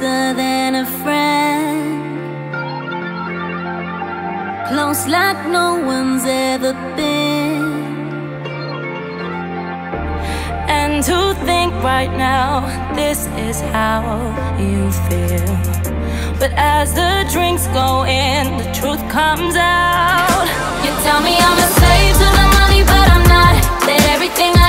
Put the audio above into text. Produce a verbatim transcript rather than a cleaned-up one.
closer than a friend, close like no one's ever been. And to think right now, this is how you feel. But as the drinks go in, the truth comes out. You tell me I'm a slave to the money, but I'm not. That everything